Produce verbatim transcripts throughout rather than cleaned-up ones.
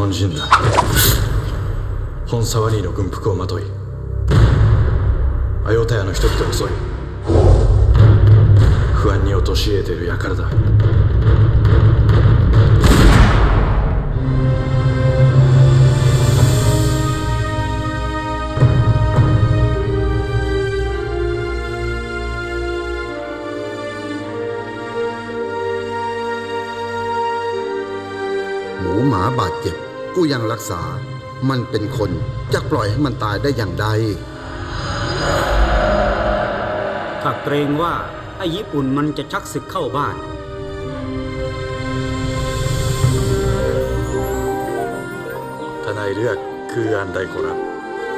本人だ。本サワニーの軍服をまといアヨタヤの人々を襲い不安に陥れている輩だ。 หมูหมาบาดเจ็บกูยังรักษามันเป็นคนจะปล่อยให้มันตายได้อย่างใดถ้าเกรงว่าไอ้ญี่ปุ่นมันจะชักศึกเข้าบ้านทนายเลือกคืออันใดขอรับ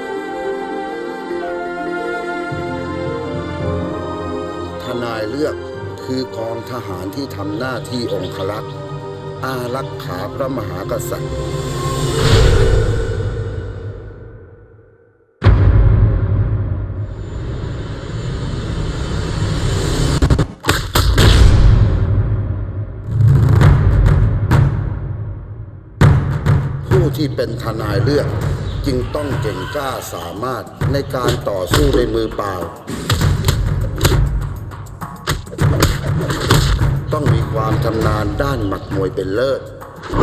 ทนายเลือกคือกองทหารที่ทำหน้าที่องครักษ์อารักขาพระมหากษัตริย์ผู้ที่เป็นทนายเลือกจึงต้องเก่งกล้าสามารถในการต่อสู้ด้วยมือเปล่าต้องมีความชำนาญด้านหมัดมวยเป็นเลิศ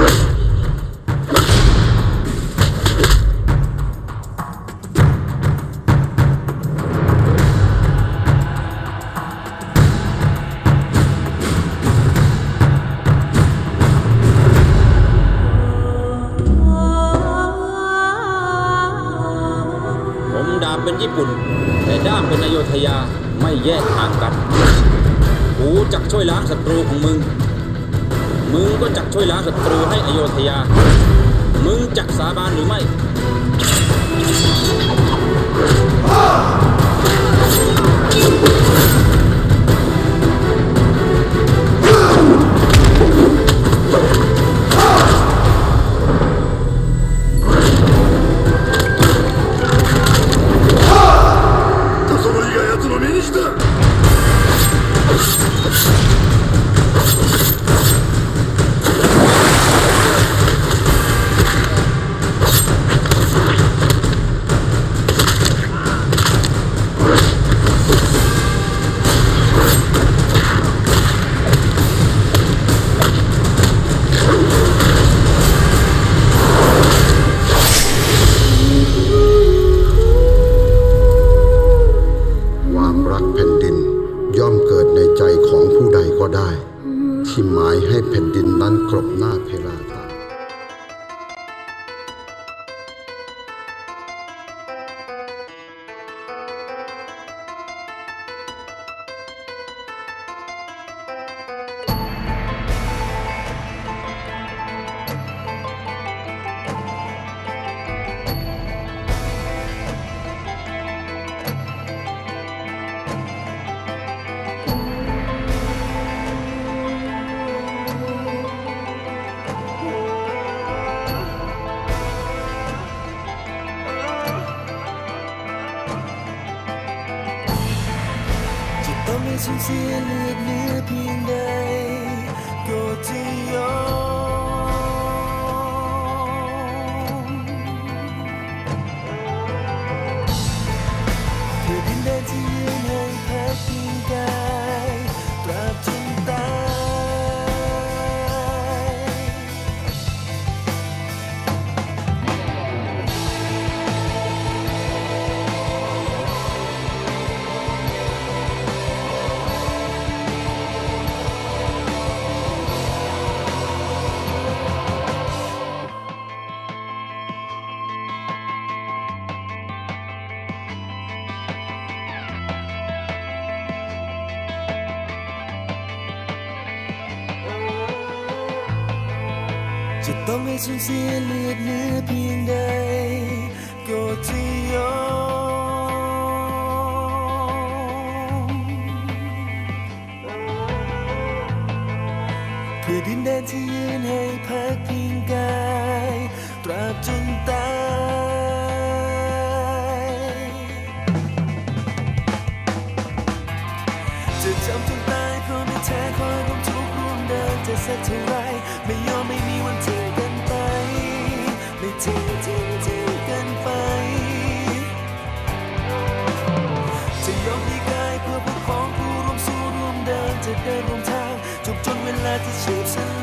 ผมดาบเป็นญี่ปุ่นแต่ด้ามเป็นอโยธยาไม่แยกทางกันกูจักช่วยล้างศัตรูของมึงมึงก็จักช่วยล้างศัตรูให้อโยธยามึงจักสาบานหรือไม่ที่หมายให้แผ่นดินนั้นกลบหน้าเพลาตาสูญเสียเลือดเนื้อเพียงใดก็จะยอมเพื่อดินแดนที่ยืนให้พักพิงกายตราบจนตายจะต้องให้สูญเสียเลือดเนื้อเพียงใดก็จะยอมเพื่อดินแดนที่ยืนให้พักพิงกายตราบจนตายจะจำจนตายเพราะไม่แท้คอยร่วมทุกข์ร่วมเดินจะสักเท่าไรไม่ยอมไม่มีวันทิ้งกันไปที่ชีพส